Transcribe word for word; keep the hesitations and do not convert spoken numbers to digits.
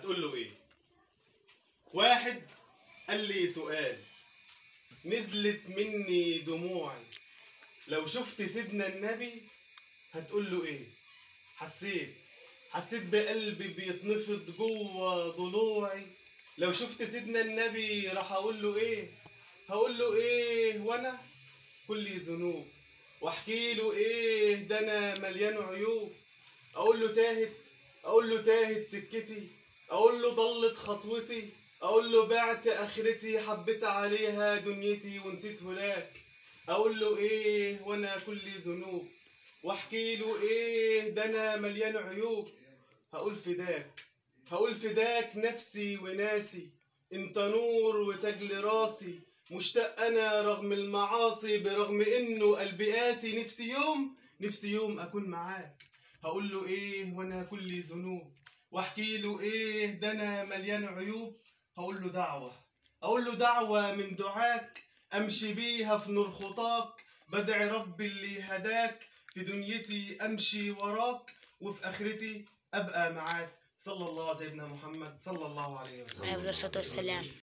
هتقول له ايه؟ واحد قال لي سؤال نزلت مني دموعي، لو شفت سيدنا النبي هتقول له ايه؟ حسيت حسيت بقلبي بيتنفض جوه ضلوعي، لو شفت سيدنا النبي راح اقول له ايه؟ هقول له ايه وانا كلي ذنوب، واحكي له ايه ده انا مليان عيوب، اقول له تاهت اقول له تاهت سكتي، اقول له ضلت خطوتي، اقول له بعت اخرتي حبيت عليها دنيتي ونسيت هناك، اقول له ايه وانا كلي ذنوب، واحكي له ايه ده انا مليان عيوب، هقول فداك هقول فداك نفسي وناسي، انت نور وتاج راسي، مشتاق انا رغم المعاصي برغم انه قلبي قاسي، نفسي يوم نفسي يوم اكون معاك، هقول له ايه وانا كلي ذنوب، واحكي له ايه ده انا مليان عيوب، هقول له دعوة اقول له دعوة من دعاك امشي بيها في نور خطاك، بدعي ربي اللي هداك في دنيتي امشي وراك، وفي اخرتي ابقى معاك، صلى الله على سيدنا محمد صلى الله عليه وسلم. عليه الصلاة والسلام.